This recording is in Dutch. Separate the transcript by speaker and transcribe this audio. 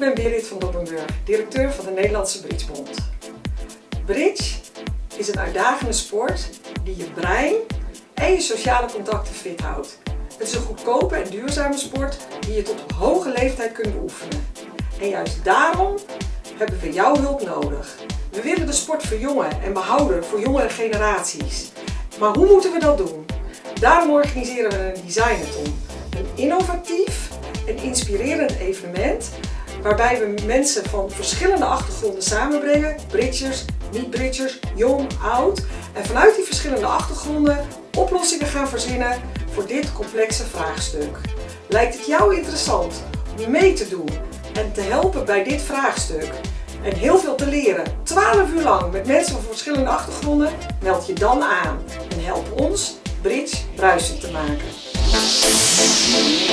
Speaker 1: ben Berit van Dobbenburg, directeur van de Nederlandse Bridgebond. Bridge is een uitdagende sport die je brein en je sociale contacten fit houdt. Het is een goedkope en duurzame sport die je tot op hoge leeftijd kunt beoefenen. En juist daarom hebben we jouw hulp nodig. We willen de sport verjongen en behouden voor jongere generaties. Maar hoe moeten we dat doen? Daarom organiseren we een Designathon. Een innovatief en inspirerend evenement waarbij we mensen van verschillende achtergronden samenbrengen. Bridgers, niet-bridgers, jong, oud. En vanuit die verschillende achtergronden oplossingen gaan verzinnen voor dit complexe vraagstuk. Lijkt het jou interessant om mee te doen en te helpen bij dit vraagstuk? En heel veel te leren, 12 uur lang met mensen van verschillende achtergronden? Meld je dan aan en help ons Bridge bruisend te maken.